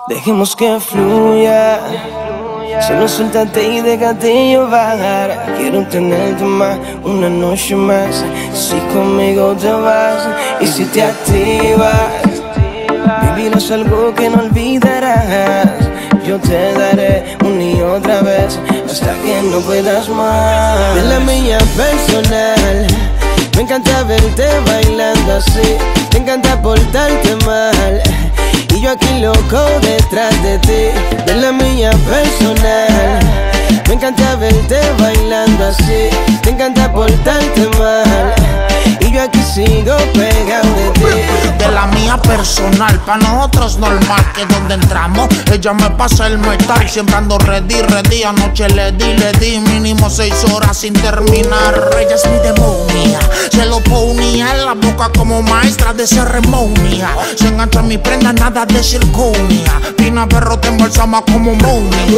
Dejemos que fluya. Solo suéltate y déjate llevar. Quiero tenerte más, una noche más. Si conmigo te vas y si te activas, vivir es algo que no olvidarás. Yo te daré una y otra vez hasta que no puedas más. De la mía personal, me encanta verte bailando así. Te encanta portarte mal y yo aquí loco detrás de ti. De la mía personal, me encanta verte bailando así. Te encanta portarte mal y yo aquí sigo pegado de ti. De la mía personal, pa' nosotros normal, que donde entramos, ella me pasa el metal. Siempre ando ready, anoche le di mínimo 6 horas sin terminar. Ella es mi demonia, se lo ponía en la boca como maestra de ceremonia. Se engancha en mi prenda, nada de circonia. Pina perro te embalsama como momia.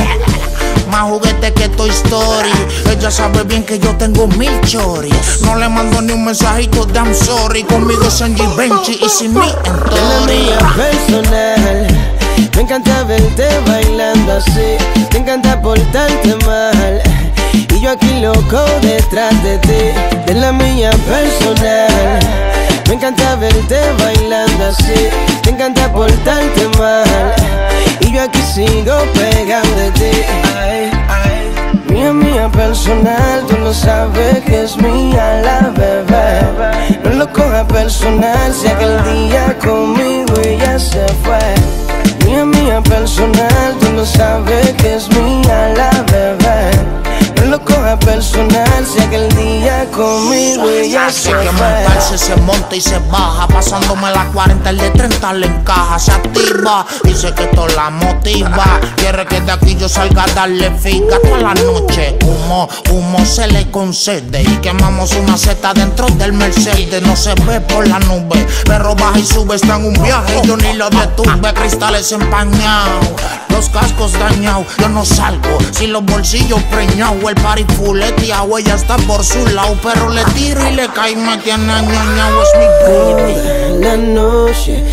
Más juguete que Toy Story. Ella sabe bien que yo tengo 1000 choris. No le mando ni un mensajito de I'm sorry. Conmigo es Angie Benchi y sin mí en Tori. De la mía personal, me encanta verte bailando así. Te encanta portarte mal y yo aquí loco detrás de ti. De la mía personal, me encanta verte bailando así. Te encanta portarte mal y yo aquí sigo pegado de ti. Ay, ay. Mía personal, tú lo sabes que es mía la bebé. No lo cojas personal, si aquel día conmigo ella se fue. Mía personal, tú lo sabes que es mía la bebé. No lo cojas personal, si aquel día conmigo ella se fue. Así que montarse, se monta y se baja. Pasándome la 40, el de 30 le encaja. Se activa, dice que esto la motiva. Quiere que de aquí yo salga a darle fica toda la noche. Humo se le concede. Y quemamos una seta dentro del Mercedes. No se ve por la nube, pero baja y sube. Está en un viaje y yo ni lo detuve. Cristales empañados, los cascos dañados. Yo no salgo sin los bolsillos preñados. El party fuleteado, ella está por su lado, pero le tiro y le cae y me tiene añoñado. Es mi baby. Toda la noche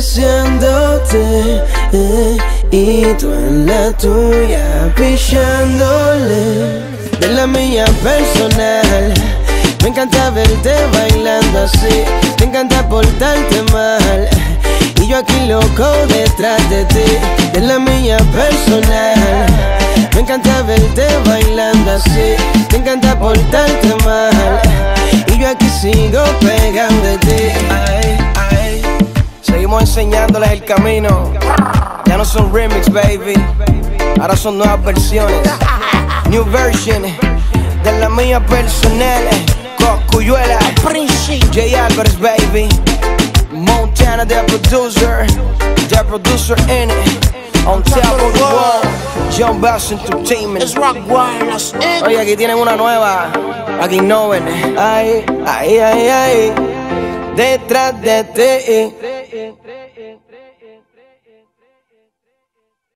deseándote y tú en la tuya pichándole. De la mía personal, me encanta verte bailando así. Te encanta portarte mal y yo aquí loco detrás de ti. De la mía personal, me encanta verte bailando así. Te encanta portarte mal y yo aquí sigo pegado de ti. Ay, ay. Seguimos enseñándoles el camino. Ya no son remix, baby. Ahora son nuevas versiones. New version de la mía personal. Cosculluela, J Alvarez, baby. Montana, the producer in it. On top of the wall, John Bass Entertainment. Es Rock Wireless. Oye, aquí tienen una nueva, aquí no ven. Ay, ay, ay, ay, detrás de ti.